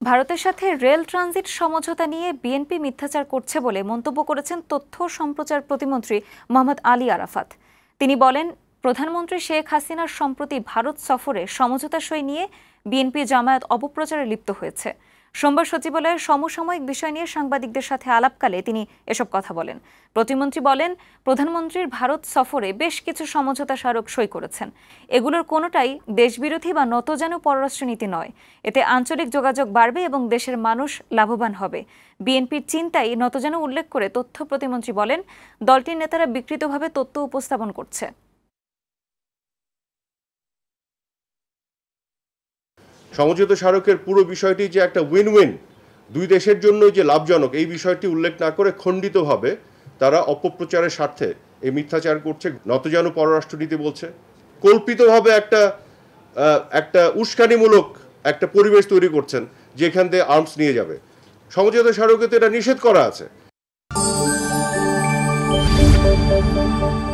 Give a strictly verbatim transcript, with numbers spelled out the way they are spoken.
ভারতের সাথে rail transit সমঝোতা নিয়ে বিএনপি মিথ্যাচার করছে বলে মন্তব্য করেছেন তথ্য সম্প্রচার প্রতিমন্ত্রী মোহাম্মদ আলী আরাফাত। তিনি বলেন, প্রধানমন্ত্রী শেখ হাসিনার সম্প্রতি ভারত সফরে সমঝোতা সই নিয়ে বিএনপি জামায়াত অপপ্রচারে লিপ্ত হয়েছে। সোমবার সচিবালয়ের সমসাময়িক বিষয় নিয়ে সাংবাদিকদের সাথে আলাপকালে তিনি এসব কথা বলেন। প্রতিমন্ত্রী বলেন, প্রধানমন্ত্রীর ভারত সফরে বেশ কিছু সমঝোতা স্মারক সই করেছেন। এগুলোর কোনোটাই দেশবিরোধী বা নতজানু পররাষ্ট্রনীতি নয়। এতে আঞ্চলিক যোগাযোগ বাড়বে এবং দেশের মানুষ লাভবান হবে। বিএনপির চিন্তায় নতজানু উল্লেখ করে তথ্য প্রতিমন্ত্রী বলেন, দলটির নেতারা বিকৃতভাবে তথ্য উপস্থাপন করছে। সমঝোতা স্মারকের পুরো বিষয়টি যে একটা উইন উইন, দুই দেশের জন্য যে লাভজনক, এই বিষয়টি উল্লেখ না করে খণ্ডিতভাবে তারা অপপ্রচারের স্বার্থে এই মিথ্যাচার করছে, নতজানু পররাষ্ট্রনীতি বলছে, কল্পিতভাবে একটা একটা উস্কানিমূলক একটা পরিবেশ তৈরি করছেন যেখান থেকে আর্মস নিয়ে যাবে। সমঝোতা স্মারকে তো এটা নিষেধ করা আছে।